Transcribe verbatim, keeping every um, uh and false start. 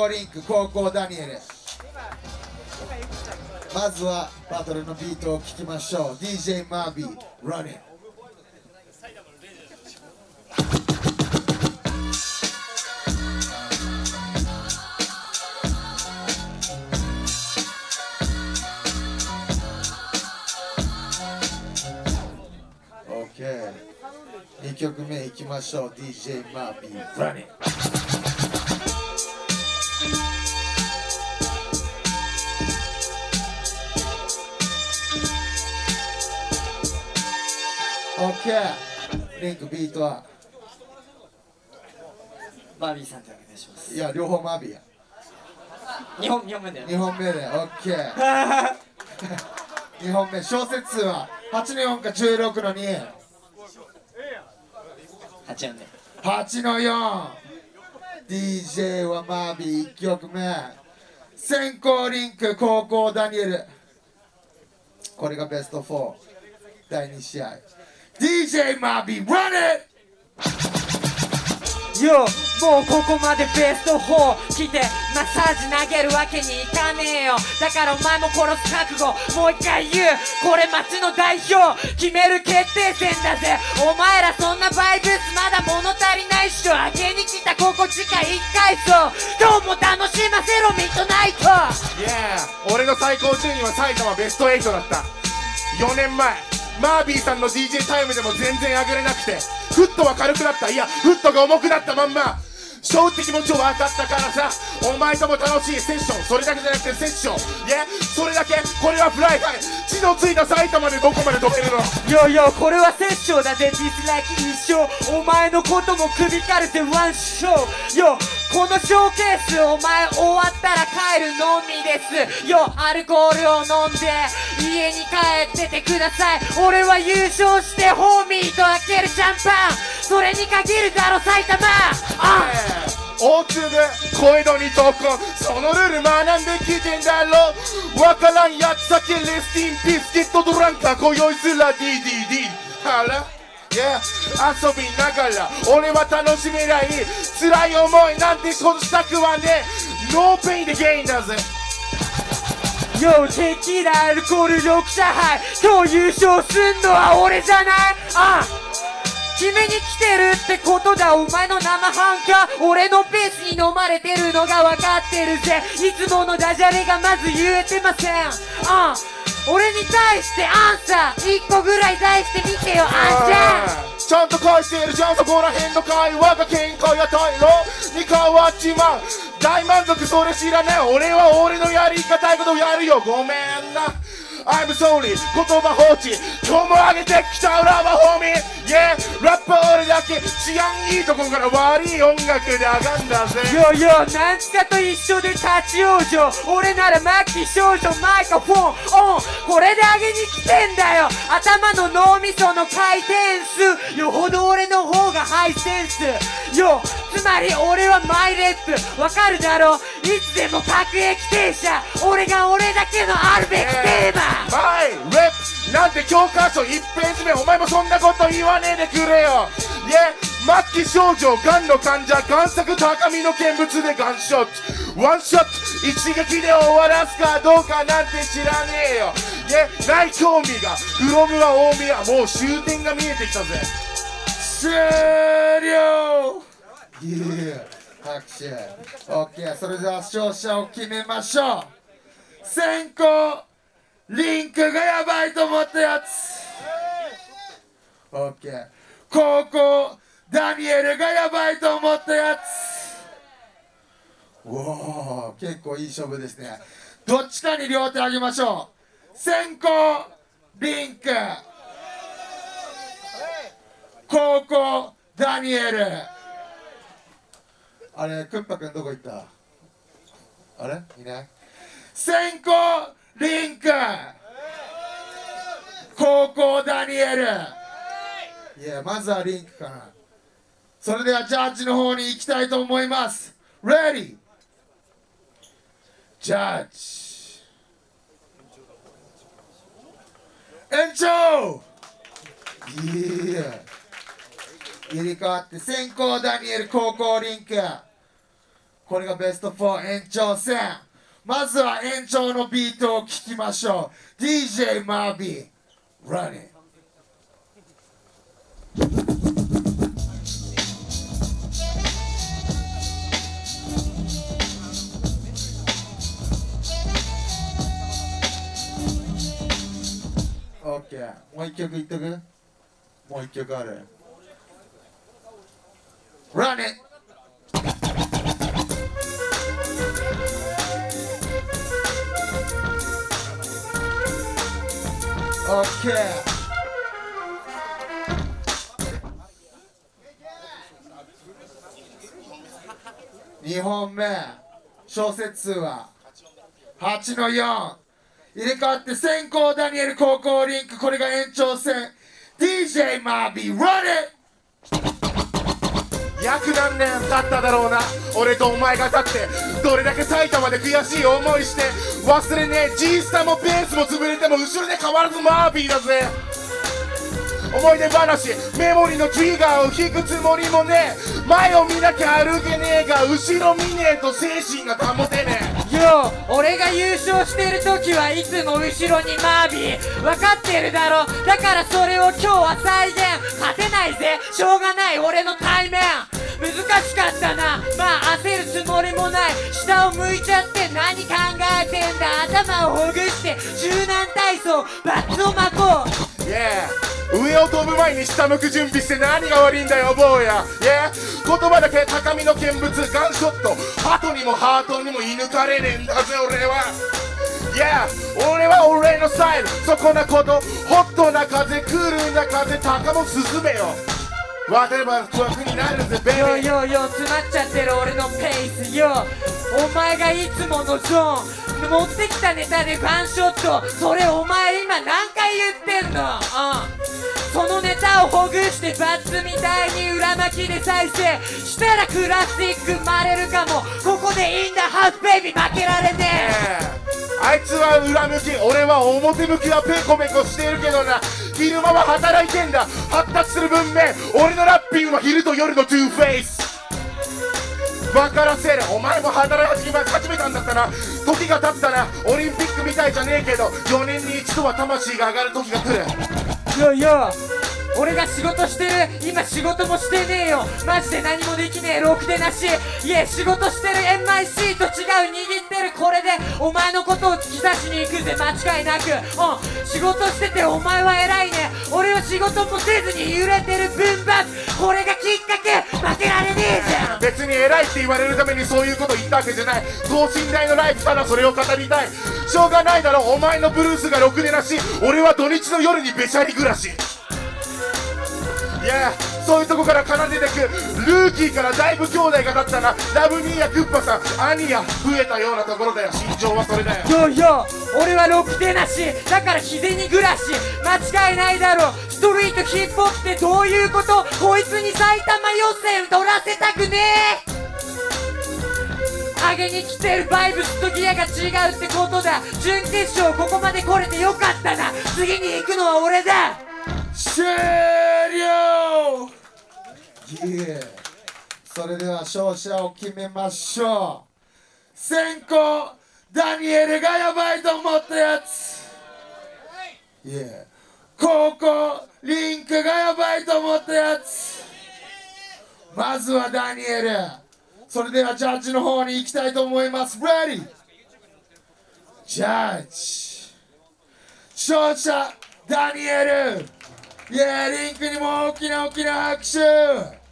行リンク高校ダニエル。まずはバトルのビートを聴きましょう。 ディージェー マービー Running。 OK、 にきょくめいきましょう。 ディージェー マービー Running。オッケー。リンクビートはマービーさんでお願いします。 いや両方マービーや。 にほんめだよ。 にほんめでオッケー。にほんめ小節数ははちのよんかじゅうろくのに。 はちよんではちのよん。 ディージェー はマービーいっきょくめ。先行リンク後攻ダニエル。これがベストフォーだいに試合。 ディージェー マービー Run it。 よもうここまでベストフォー来てマッサージ投げるわけにいかねえよ。だからお前も殺す覚悟もう一回言う。これ町の代表決める決定戦だぜ。お前らそんなバイブスまだ物足りないっしょ。あげに来たここ地下いっかい層。今日も楽しませろミッドナイト。 Yeah、 俺の最高順位は埼玉ベストエイトだった。よねんまえマービーさんの ディージェー タイムでも全然上げれなくて、フットは軽くなった、いやフットが重くなったまんま。勝って気持ちを分かったからさ、お前とも楽しいセッション、それだけじゃなくてセッション、いやそれだけ。これはフライハイ、血のついた埼玉でどこまで飛べるの。 よよこれはセッションだぜ。ディスライク一生お前のことも首からぜワンショー。よこのショーケースお前終わったら帰るのみです。よアルコールを飲んで家に帰っててください。俺は優勝してホーミーと開けるシャンパン、それに限るだろ埼玉。あ大粒小江戸に闘魂、そのルール学んできてんだろ。わからんやつ先レスティンピスケットドランカー今宵すら ディーディーディー はらYeah、 遊びながら俺は楽しめない。辛い思いなんてほどしたくはねえ。ノーペインでゲインだぜ。 よテキーラアルコールろくしゃはい、今日優勝すんのは俺じゃない。あ決めに来てるってことだ。お前の生半可俺のペースに飲まれてるのが分かってるぜ。いつものダジャレがまず言えてません。あ俺に対してアンサーいっこぐらい出してみてよ。あんちゃんちゃんと返してるじゃんそこら辺の会話が喧嘩や退路に変わっちまう。大満足それ知らない。俺は俺のやりたいことやるよ。ごめんなI'm sorry 言葉放置。今日も上げてきた裏はホーミー Yeah ラッパー俺だけ治安いいとこから悪い音楽で上がんだぜ。 よよなんちかと一緒で立ち往生。俺なら末期少女マイクフォンオン、これで上げに来てんだよ。頭の脳みその回転数よほど俺の方がハイセンスよ。つまり俺はマイレップわかるだろ。いつでも各駅停車俺が俺だけのあるべきテーマ。 マイレップなんて教科書いちページ目。お前もそんなこと言わねえでくれよ。いや末期症状がんの患者贋作高みの見物でガンショットワンショット一撃で終わらすかどうかなんて知らねえよ。いやない興味がフロムは大宮もう終点が見えてきたぜ。 終了。いや拍手。 OK、 それでは勝者を決めましょう。先行リンクがやばいと思ったやつ OK、 後攻ダニエルがやばいと思ったやつ。おお結構いい勝負ですね。どっちかに両手あげましょう。先行リンク後攻ダニエル。あれクッパくんどこ行った。あれいない。先行リンク後攻ダニエル。いやまずはリンクかな。それではジャッジの方に行きたいと思います。レディージャッジ延長。いや入れ替わって先攻ダニエル後攻リンク。 これがベストフォー延長戦。まずは延長のビートを聴きましょう。 ディージェー マービー Run it。オッケー、もう一曲いっとく。もう一曲ある。 Run it。 オッケー。にほんめ小節数ははちのよん。入れ替わって先行ダニエル後攻リンク。これが延長戦。 ディージェー マービー Run it。 約何年経っただろうな、俺とお前が立ってどれだけ埼玉で悔しい思いして。忘れねえ G スタもベースも潰れても後ろで変わらずマービーだぜ。思い出話メモリのトリガーを引くつもりもねえ。前を見なきゃ歩けねえが後ろ見ねえと精神が保てねえ。 よう、俺が優勝してる時はいつも後ろにマービー。分かってるだろ、だからそれを今日は再現。勝てないぜ、しょうがない俺の対面。難しかったな、まあ焦るつもりもない。下を向いちゃって何考えてんだ。頭をほぐして柔軟体操バッツを巻こう。 Yeah、上を飛ぶ前に下向く準備して何が悪いんだよ坊や。Yeah、言葉だけ高みの見物ガンショット。鳩にもハートにも射抜かれねえんだぜ俺は。Yeah、俺は俺のスタイル。そこなことホットな風クールな風高も進めよ。Whatever 楽になるぜベイビー。 よよよ詰まっちゃってる俺のペースよ。お前がいつものゾーン持ってきたネタでガンショット。それお前今何回言ってんの。うん、そのネタをほぐしてバッツみたいに裏巻きで再生したらクラシック生まれるかも。ここでインダハウスベイビー負けられねえ。 あいつは裏向き、俺は表向きはペコペコしてるけどな。昼間は働いてんだ、発達する文明。俺のラッピングは昼と夜のトゥーフェイス。分からせる、お前も働き始めたんだったな。時が経ったな、オリンピックみたいじゃねえけどよねんに一度は魂が上がる時が来る。 よよ、俺が仕事してる今仕事もしてねえよ。マジで何もできねえろくでなし。いえ仕事してる エムアイシー と違う握ってるこれでお前のことを突き刺しに行くぜ間違いなく。うん、仕事しててお前は偉いね。俺は仕事もせずに揺れてる分バツ。これがきっかけ、負けられねえじゃん。 別に偉いって言われるためにそういうこと言ったわけじゃない。等身大のライフ、ただそれを語りたい。しょうがないだろお前のブルースがろくでなし。俺は土日の夜にべしゃり暮らし。いや、そういうとこから奏でてくルーキーからだいぶ兄弟が立ったな。ラブニーやクッパさん兄や増えたようなところだよ。身長はそれだよ。 よよ、俺はろくでなしだから日銭暮らし間違いないだろ。ストリートヒップホップってどういうこと。こいつに埼玉予選取らせたくねえ。上げに来てるバイブスとギアが違うってことだ。準決勝ここまで来れてよかったな。次に行くのは俺だ。 終了。yeah。 それでは勝者を決めましょう。先行ダニエルがやばいと思ったやつ、yeah。 後攻リンクがやばいと思ったやつ。まずはダニエル。それではジャッジの方に行きたいと思います。 Ready？ ジャッジ勝者ダニエル。いや、リンクにも大きな大きな拍手。